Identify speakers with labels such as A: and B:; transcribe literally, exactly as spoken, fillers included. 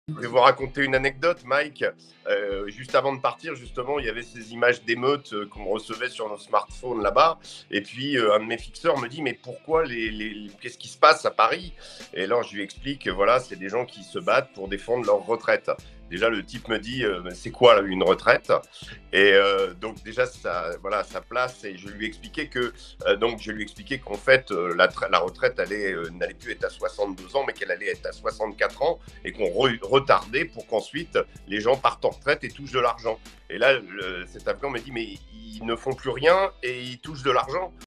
A: Je vais
B: Vas-y.
A: vous raconter une anecdote, Mike. Euh, juste avant de partir, justement, il y avait ces images d'émeutes euh, qu'on recevait sur nos smartphones là-bas. Et puis, euh, un de mes fixeurs me dit, mais pourquoi les, les... qu'est-ce qui se passe à Paris? Et là, je lui explique, que, voilà, c'est des gens qui se battent pour défendre leur retraite. Déjà, le type me dit, euh, c'est quoi là, une retraite? Et euh, donc déjà, ça, voilà, ça place. Et je lui expliquais que, euh, donc, je lui expliquais qu'en fait, euh, la, la retraite allait, euh, n'allait plus être à soixante-deux ans, mais qu'elle allait être à soixante-quatre ans et qu'on re retardait pour qu'ensuite les gens partent en retraite et touchent de l'argent. Et là, le, cet Afghan me dit, mais ils ne font plus rien et ils touchent de l'argent.